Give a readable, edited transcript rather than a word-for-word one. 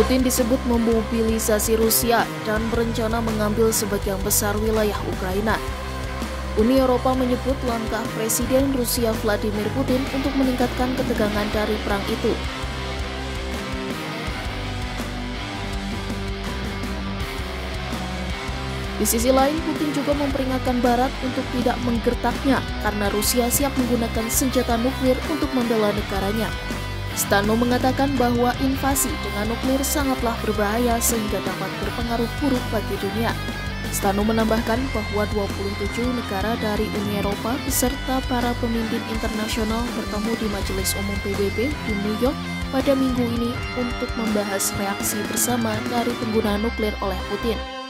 Putin disebut memobilisasi Rusia dan berencana mengambil sebagian besar wilayah Ukraina. Uni Eropa menyebut langkah Presiden Rusia Vladimir Putin untuk meningkatkan ketegangan dari perang itu. Di sisi lain, Putin juga memperingatkan Barat untuk tidak menggertaknya karena Rusia siap menggunakan senjata nuklir untuk membela negaranya. Stano mengatakan bahwa invasi dengan nuklir sangatlah berbahaya sehingga dapat berpengaruh buruk bagi dunia. Stano menambahkan bahwa 27 negara dari Uni Eropa beserta para pemimpin internasional bertemu di Majelis Umum PBB di New York pada minggu ini untuk membahas reaksi bersama dari penggunaan nuklir oleh Putin.